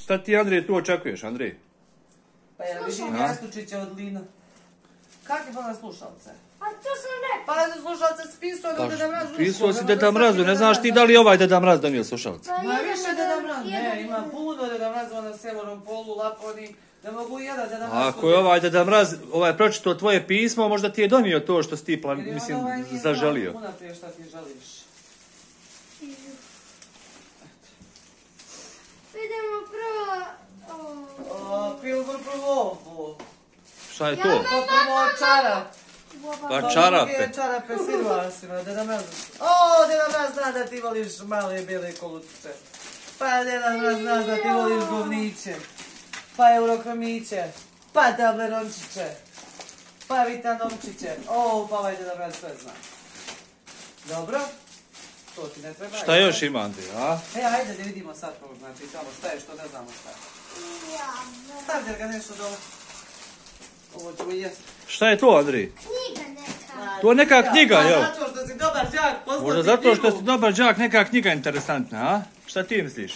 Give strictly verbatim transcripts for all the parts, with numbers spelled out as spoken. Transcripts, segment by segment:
Šta ti, Andrej, tu očekuješ, Andrej? Pa ja vidim Jastučića od Lina. Kak je bila slušalce? A to sam rekao. Pa slušalce spisao da Deda Mraz ušao. Pisao si Deda Mrazu, ne znaš ti da li ovaj Deda Mraz donio slušalce? Ma više Deda Mraz. Ne, ima puno Deda Mrazova na Severnom polu, Laponi. Ne mogu jedan Deda Mraz. Ako je ovaj Deda Mraz ovaj pročitao tvoje pismo, možda ti je donio to što si ti, plan, mislim, zaželio. Puno prije šta ti želiš. Idemo prvo... Pilbor prvo ovo. Šta je to? Pa prvo čarap. Pa čarape. Čarape sirvasima, Deda Mraz. O, Deda Mraz zna da ti voliš male bijele kolučiće. Pa Deda Mraz zna da ti voliš govniće. Pa eurokromiće. Pa tablerončiće. Pa vitanomčiće. O, pa ovaj Deda Mraz sve zna. Dobro? To ti ne treba. Šta još ima, Andrej, a? E, ajde da vidimo sad prvo, znači, tamo šta je što ne znamo šta je. Stavite ga nešto dole. Ovo ćemo jesti. Šta je to, Andrej? Knjiga neka. To je neka knjiga, jel? Pa zato što si dobar đak, poslati Možda zato što si dobar đak, neka knjiga interesantna, a? Šta ti misliš?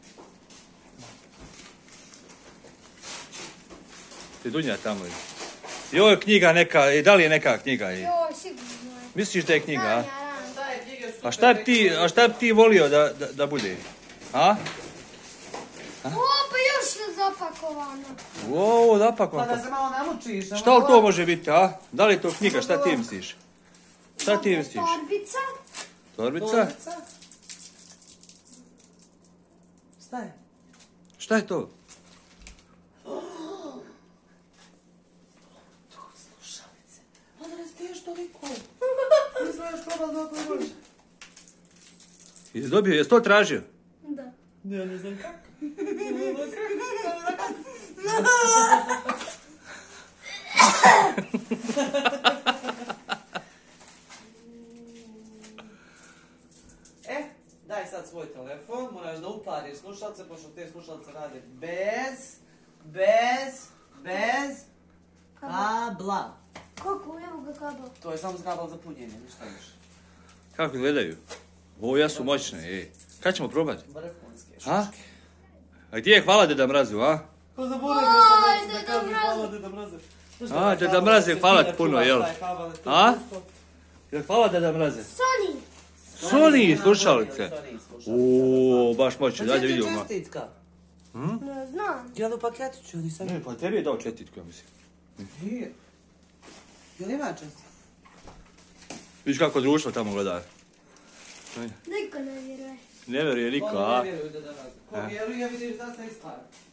Ti Dunja tamo je. I ovo je knjiga neka, i da li je neka knjiga? Joj, sigurno je. Misliš da je knjiga, a? Šta je knjige super? A šta bi ti, a šta bi ti volio da, da, da bude? A? O, pa još je zapakovano. Ovo, zapakovano. Pa da se malo namučiš. Šta li to može biti, a? Da li je to knjiga, šta ti misliš? Šta ti misliš? Torbica. Torbica? Šta je? Šta je to? Slušalice. Onda ne stiješ toliko. Nismo još probali dok ne može. Jesi dobio, jesi to tražio? Da. Ja ne znam kako. E, daj sad svoj telefon, moraš da upariš slušalce, pošto te slušalce rade bez, bez, bez kabla. Koliko? Evo ga kabel. To je samo za kabel za punjenje, ništa više. Kako gledaju? Ovo ja su moćne, ej. Kad ćemo probati? Vrhunske A? šuške. A gdje je hvala Deda Mrazu, a? Pa zaboravio sam da kažem hvala Deda Mraze. A, Deda Mraze, hvala ti puno, jel? A? Jel hvala Deda Mraze? Sony. Sony slušalice. Uuu, baš moćne, dajde vidimo. Pa će čestitka. Ne znam. Jel u paketiću, ali sam... Ne, pa tebi je dao čestitku, ja mislim. Nije. Jel ima čestitka? Vidiš kako društvo tamo gleda. Niko ne vjeruje. Ne vjeruje niko, Ono a? ne vjeruje Deda Mraze. Ko vjeruje, vidiš da se ispravi.